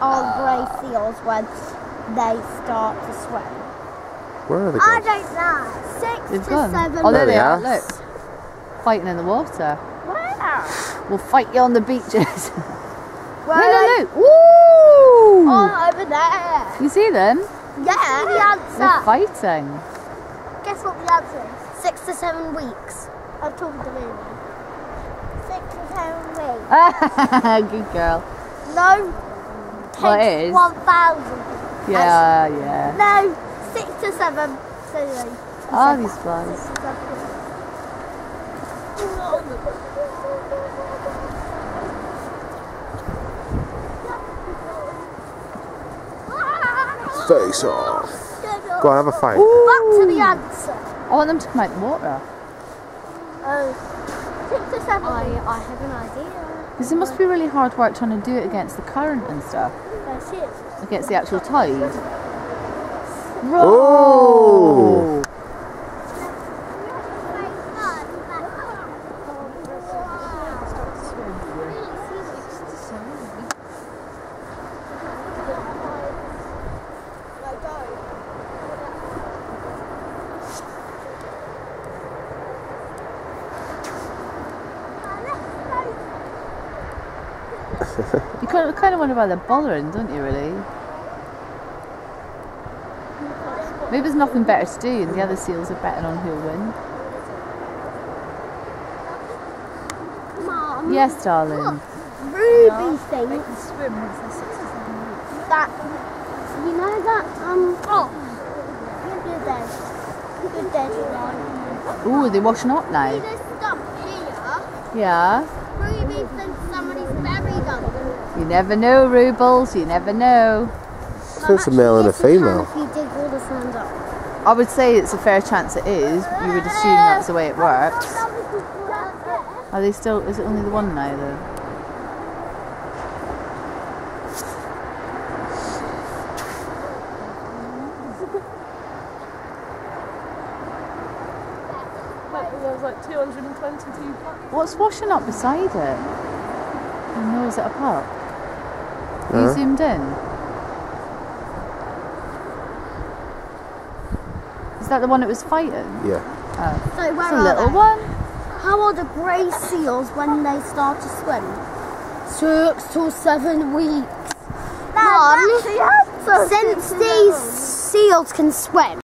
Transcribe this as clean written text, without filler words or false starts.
are grey seals when they start to swim? Where are they I going? don't know. 6 They've to gone. 7 Oh, there There they they are. are. Look, fighting in the water. Where? We'll fight you on the beaches. Where Look, are they? look, look. Woo! Oh, over there. You see them? Yeah. The They're answer. fighting. Guess what the answer is? 6 to 7 weeks. I'm talking to Ruby. 6 to 7 weeks. Good girl. No. Well, it Takes is. 1,000. Yeah, yeah. No. 6 to 7. So Oh, these flies. Face off. Go on, have a fight. Back to the answer. I want them to come out the water. Oh. 6 to 7. I have an idea. Because it must be really hard work trying to do it against the current and stuff. That's it. Against the actual tide. Oh! You kind of wonder why they're bothering, don't you, really? Maybe there's nothing better to do and the other seals are betting on who'll win. Mom. Yes, darling. Ruby thinks that, you know that, good day tonight. Ooh, they're washing up now. See this stuff here? Yeah. Ruby thinks somebody's buried under it. You never know, Rubles, you never know. I think it's a male and a female. If you dig all the sand up. I would say it's a fair chance it is. You would assume that's the way it works. Are they still, is it only the one now though? There's like 222 What's washing up beside it? Oh no, is it a pup? Are you zoomed in? Is that the one that was fighting? Yeah. Oh. So where It's a are little they? one. How old are grey seals when they start to swim? 6 to 7 weeks. Mom, since these seals can swim,